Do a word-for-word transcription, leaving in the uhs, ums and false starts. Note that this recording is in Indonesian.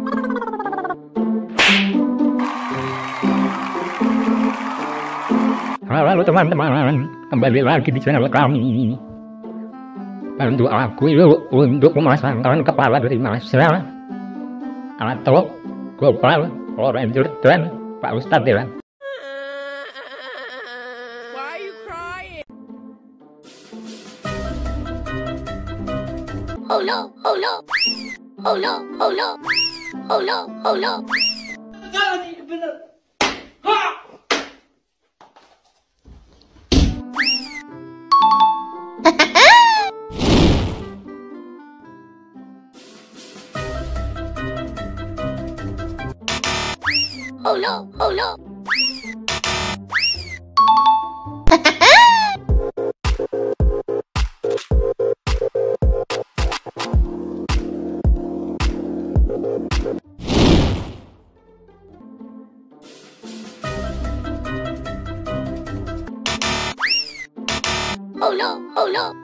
Halo teman-teman, kembali lagi di channel kami. Bantu aku yuk untuk memasangkan kepala dari masa atau global Ranger dan Pak Ustadz ya. Why are you crying? Oh no, oh no, oh no, oh no, oh no, oh no. Jangan ini bener. Ha! Oh no, oh no. Oh no, oh no.